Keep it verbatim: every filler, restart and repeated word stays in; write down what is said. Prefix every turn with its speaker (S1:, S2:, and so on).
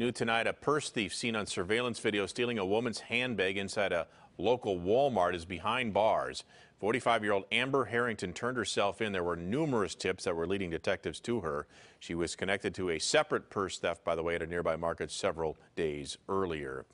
S1: New tonight, a purse thief seen on surveillance video stealing a woman's handbag inside a local Walmart is behind bars. forty-five-year-old Amber Herrington turned herself in. There were numerous tips that were leading detectives to her. She was connected to a separate purse theft, by the way, at a nearby market several days earlier.